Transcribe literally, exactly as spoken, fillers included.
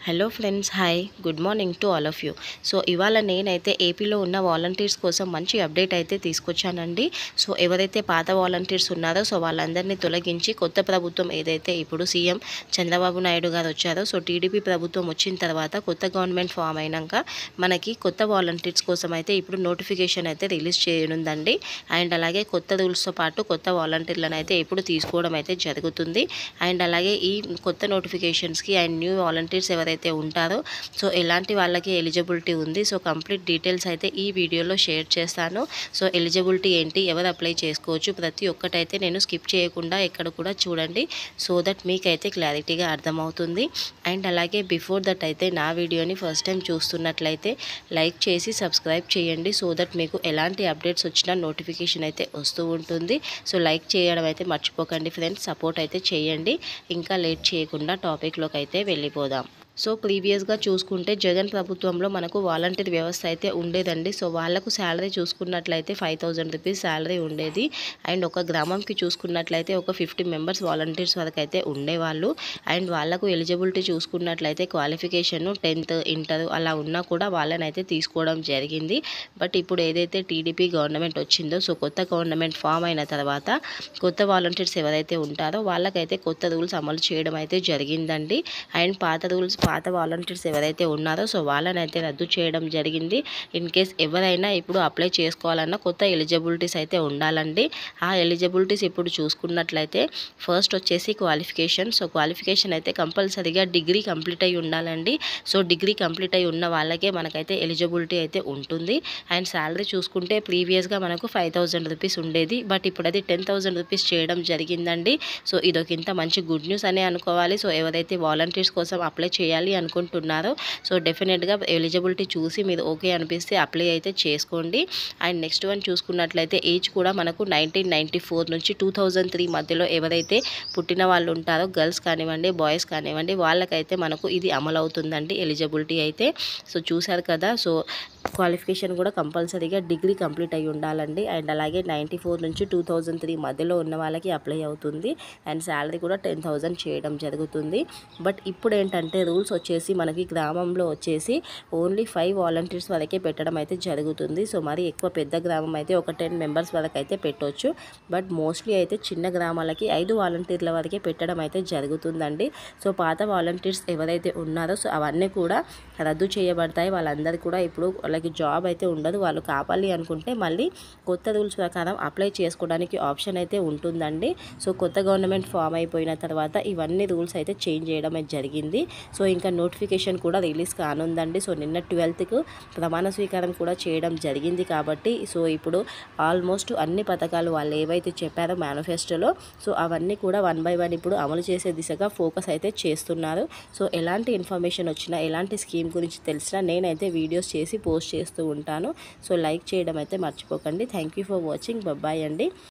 Hello friends, hi, good morning to all of you. So ఇవాళ నేనైతే ఏపీలో ఉన్న వాలంటీర్స్ కోసం మంచి అప్డేట్ అయితే తీసుకొచ్చానండి. సో ఎవరైతే పాత వాలంటీర్స్ ఉన్నారో సో వాళ్ళందరినీ తొలగించి కొత్త ప్రభుత్వం ఏదైతే ఇప్పుడు సీఎం చంద్రబాబు నాయుడు గారు వచ్చారో, సో టీడీపీ ప్రభుత్వం వచ్చిన తర్వాత కొత్త గవర్నమెంట్ ఫామ్ అయినాక మనకి కొత్త వాలంటీర్స్ కోసం అయితే ఇప్పుడు నోటిఫికేషన్ అయితే రిలీజ్ చేయనుందండి. అండ్ అలాగే కొత్త రూల్స్తో పాటు కొత్త వాలంటీర్లను అయితే ఇప్పుడు తీసుకోవడం అయితే జరుగుతుంది. అండ్ అలాగే ఈ కొత్త నోటిఫికేషన్స్కి అండ్ న్యూ వాలంటీర్స్ ఎవరైతే అయితే ఉంటారో సో ఎలాంటి వాళ్ళకి ఎలిజిబిలిటీ ఉంది, సో కంప్లీట్ డీటెయిల్స్ అయితే ఈ వీడియోలో షేర్ చేస్తాను. సో ఎలిజిబిలిటీ ఏంటి, ఎవరు అప్లై చేసుకోవచ్చు, ప్రతి ఒక్కటైతే నేను స్కిప్ చేయకుండా ఎక్కడ కూడా చూడండి, సో దట్ మీకైతే క్లారిటీగా అర్థమవుతుంది. అండ్ అలాగే బిఫోర్ దట్ అయితే నా వీడియోని ఫస్ట్ టైం చూస్తున్నట్లయితే లైక్ చేసి సబ్స్క్రైబ్ చేయండి, సో దట్ మీకు ఎలాంటి అప్డేట్స్ వచ్చినా నోటిఫికేషన్ అయితే వస్తూ ఉంటుంది. సో లైక్ చేయడం అయితే మర్చిపోకండి ఫ్రెండ్స్, సపోర్ట్ అయితే చేయండి. ఇంకా లేట్ చేయకుండా టాపిక్లోకి అయితే వెళ్ళిపోదాం. సో ప్రీవియస్గా చూసుకుంటే జగన్ ప్రభుత్వంలో మనకు వాలంటీర్ వ్యవస్థ అయితే ఉండేదండి. సో వాళ్ళకు శాలరీ చూసుకున్నట్లయితే ఫైవ్ థౌజండ్ రూపీస్ శాలరీ ఉండేది. అండ్ ఒక గ్రామంకి చూసుకున్నట్లయితే ఒక ఫిఫ్టీ మెంబర్స్ వాలంటీర్స్ వరకు అయితే ఉండేవాళ్ళు. అండ్ వాళ్ళకు ఎలిజిబిలిటీ చూసుకున్నట్లయితే క్వాలిఫికేషన్ టెన్త్ ఇంటర్ అలా ఉన్నా కూడా వాళ్ళని అయితే తీసుకోవడం జరిగింది. బట్ ఇప్పుడు ఏదైతే టీడీపీ గవర్నమెంట్ వచ్చిందో, సో కొత్త గవర్నమెంట్ ఫామ్ అయిన తర్వాత కొత్త వాలంటీర్స్ ఎవరైతే ఉంటారో వాళ్ళకైతే కొత్త రూల్స్ అమలు చేయడం అయితే జరిగిందండి. అండ్ పాత రూల్స్ పాత వాలంటీర్స్ ఎవరైతే ఉన్నారో సో వాళ్ళని అయితే రద్దు చేయడం జరిగింది. ఇన్ కేస్ ఎవరైనా ఇప్పుడు అప్లై చేసుకోవాలన్నా కొత్త ఎలిజిబిలిటీస్ అయితే ఉండాలండి. ఆ ఎలిజిబిలిటీస్ ఇప్పుడు చూసుకున్నట్లయితే ఫస్ట్ వచ్చేసి క్వాలిఫికేషన్. సో క్వాలిఫికేషన్ అయితే కంపల్సరీగా డిగ్రీ కంప్లీట్ అయి ఉండాలండి. సో డిగ్రీ కంప్లీట్ అయి ఉన్న వాళ్ళకే మనకైతే ఎలిజిబిలిటీ అయితే ఉంటుంది. అండ్ శాలరీ చూసుకుంటే ప్రీవియస్గా మనకు ఫైవ్ థౌజండ్ రూపీస్ ఉండేది, బట్ ఇప్పుడు అది టెన్ థౌజండ్ రూపీస్ చేయడం జరిగిందండి. సో ఇదొక ఇంత మంచి గుడ్ న్యూస్ అనే అనుకోవాలి. సో ఎవరైతే వాలంటీర్స్ కోసం అప్లై చేయాలి అనుకుంటున్నారో సో డెఫినెట్గా ఎలిజిబిలిటీ చూసి మీరు ఓకే అనిపిస్తే అప్లై అయితే చేసుకోండి. అండ్ నెక్స్ట్ వన్ చూసుకున్నట్లయితే ఏజ్ కూడా మనకు నైన్టీన్ నైంటీ ఫోర్ నుంచి టూ థౌజండ్ త్రీ మధ్యలో ఎవరైతే పుట్టిన వాళ్ళు ఉంటారో గర్ల్స్ కానివ్వండి బాయ్స్ కానివ్వండి వాళ్ళకైతే మనకు ఇది అమలు అవుతుందండి ఎలిజిబిలిటీ అయితే. సో చూసారు కదా, సో క్వాలిఫికేషన్ కూడా కంపల్సరీగా డిగ్రీ కంప్లీట్ అయి ఉండాలండి. అండ్ అలాగే నైంటీ ఫోర్ నుంచి టూ థౌజండ్ త్రీ మధ్యలో ఉన్న వాళ్ళకి అప్లై అవుతుంది. అండ్ శాలరీ కూడా టెన్ థౌజండ్ చేయడం జరుగుతుంది. బట్ ఇప్పుడు ఏంటంటే రూల్స్ వచ్చేసి మనకి గ్రామంలో వచ్చేసి ఓన్లీ ఫైవ్ వాలంటీర్స్ వరకే పెట్టడం అయితే జరుగుతుంది. సో మరి ఎక్కువ పెద్ద గ్రామం అయితే ఒక టెన్ మెంబర్స్ వరకు అయితే పెట్టవచ్చు. బట్ మోస్ట్లీ అయితే చిన్న గ్రామాలకి ఐదు వాలంటీర్ల వరకే పెట్టడం అయితే జరుగుతుందండి. సో పాత వాలంటీర్స్ ఎవరైతే ఉన్నారో సో అవన్నీ కూడా రద్దు చేయబడతాయి. వాళ్ళందరూ కూడా ఇప్పుడు వాళ్ళకి జాబ్ అయితే ఉండదు. వాళ్ళు కావాలి అనుకుంటే మళ్ళీ కొత్త రూల్స్ ప్రకారం అప్లై చేసుకోవడానికి ఆప్షన్ అయితే ఉంటుందండి. సో కొత్త గవర్నమెంట్ ఫామ్ అయిపోయిన తర్వాత ఇవన్నీ రూల్స్ అయితే చేంజ్ చేయడం అయితే జరిగింది. సో ఇంకా నోటిఫికేషన్ కూడా రిలీజ్ కానుందండి. సో నిన్న ట్వెల్త్కు ప్రమాణ స్వీకారం కూడా చేయడం జరిగింది కాబట్టి సో ఇప్పుడు ఆల్మోస్ట్ అన్ని పథకాలు వాళ్ళు ఏవైతే చెప్పారో మేనిఫెస్టోలో సో అవన్నీ కూడా వన్ బై వన్ ఇప్పుడు అమలు చేసే దిశగా ఫోకస్ అయితే చేస్తున్నారు. సో ఎలాంటి ఇన్ఫర్మేషన్ వచ్చినా ఎలాంటి స్కీమ్ గురించి తెలిసినా నేనైతే వీడియోస్ చేసి పోస్ట్ చేస్తూ ఉంటాను. సో లైక్ చేయడం అయితే మర్చిపోకండి. Thank you for watching. Bye అండి.